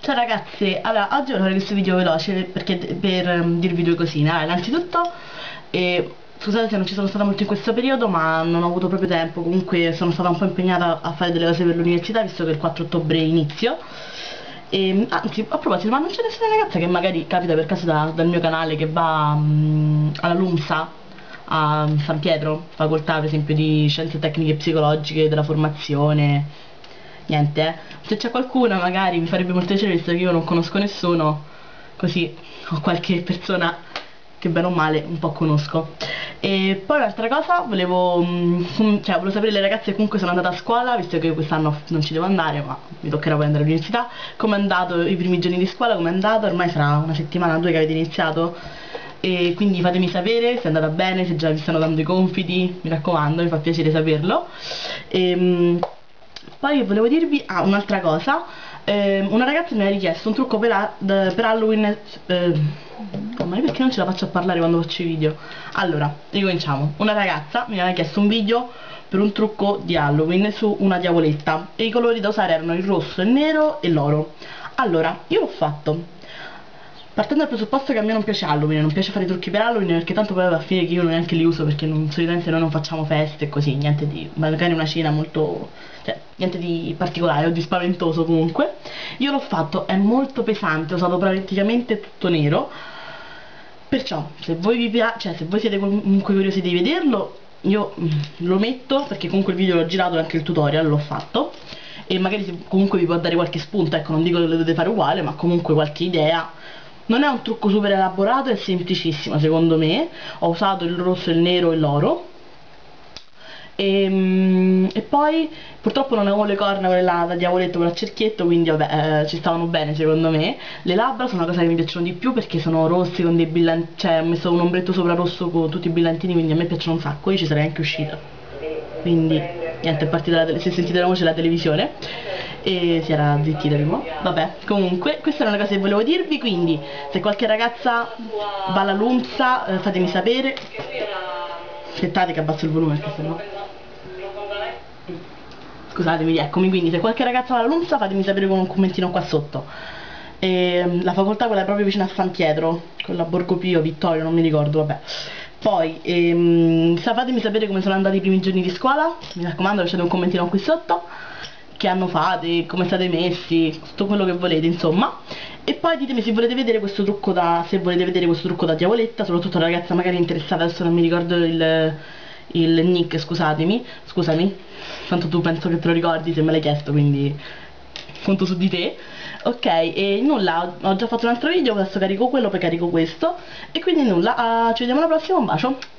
Ciao ragazze, allora oggi volevo fare questo video veloce perché per dirvi due cosine. Allora, innanzitutto, scusate se non ci sono stata molto in questo periodo, ma non ho avuto proprio tempo. Comunque sono stata un po' impegnata a fare delle cose per l'università, visto che il 4 ottobre inizio. E anzi, a proposito, ma non c'è nessuna ragazza che magari capita per caso dal mio canale che va alla LUMSA a San Pietro, facoltà per esempio di scienze tecniche psicologiche, della formazione? Niente, se c'è qualcuno magari mi farebbe molto piacere, visto che io non conosco nessuno, così ho qualche persona che bene o male un po' conosco. E poi un'altra cosa, volevo sapere le ragazze che comunque sono andate a scuola, visto che io quest'anno non ci devo andare, ma mi toccherà poi andare all'università. Come è andato i primi giorni di scuola, come è andato? Ormai sarà una settimana o due che avete iniziato, e quindi fatemi sapere se è andata bene, se già vi stanno dando i compiti, mi raccomando, mi fa piacere saperlo. Poi volevo dirvi un'altra cosa. Una ragazza mi ha richiesto un trucco per Halloween. Ma perché non ce la faccio a parlare quando faccio i video? Allora, ricominciamo. Una ragazza mi aveva chiesto un video per un trucco di Halloween su una diavoletta, e i colori da usare erano il rosso, il nero e l'oro. Allora, io l'ho fatto partendo dal presupposto che a me non piace Halloween, non piace fare i trucchi per Halloween, perché tanto poi va a finire che io neanche li uso, perché solitamente noi non facciamo feste e così, niente di, magari una cena molto, cioè niente di particolare o di spaventoso. Comunque io l'ho fatto, è molto pesante, ho usato praticamente tutto nero, perciò se voi vi piace, cioè se voi siete comunque curiosi di vederlo, io lo metto, perché comunque il video l'ho girato e anche il tutorial l'ho fatto, e magari comunque vi può dare qualche spunto. Ecco, non dico che lo dovete fare uguale, ma comunque qualche idea. Non è un trucco super elaborato, è semplicissimo secondo me. Ho usato il rosso, il nero e l'oro. E poi purtroppo non avevo le corna, quelle là da diavoletto con a cerchietto, quindi vabbè, ci stavano bene secondo me. Le labbra sono una cosa che mi piacciono di più, perché sono rosse con dei brillantini, cioè ho messo un ombretto sopra rosso con tutti i brillantini, quindi a me piacciono un sacco. Io ci sarei anche uscita, quindi niente, è partita se sentite la voce, la televisione, e si era zittita di nuovo. Vabbè, comunque queste erano le cose che volevo dirvi, quindi se qualche ragazza va alla LUMSA, fatemi sapere. Aspettate che abbasso il volume, perché sennò... Scusatemi, eccomi. Quindi se qualche ragazza va alla LUMSA, fatemi sapere con un commentino qua sotto. La facoltà, quella è proprio vicino a San Pietro, quella Borgo Pio, Vittorio, non mi ricordo, vabbè. Poi fatemi sapere come sono andati i primi giorni di scuola, mi raccomando, lasciate un commentino qui sotto, che anno fate, come state messi, tutto quello che volete, insomma. E poi ditemi se volete vedere questo trucco da diavoletta, soprattutto la ragazza magari interessata. Adesso non mi ricordo il nick, scusami, tanto tu penso che te lo ricordi se me l'hai chiesto, quindi conto su di te. Ok, e nulla, ho già fatto un altro video, adesso carico quello, poi carico questo, e quindi nulla, ci vediamo alla prossima, un bacio.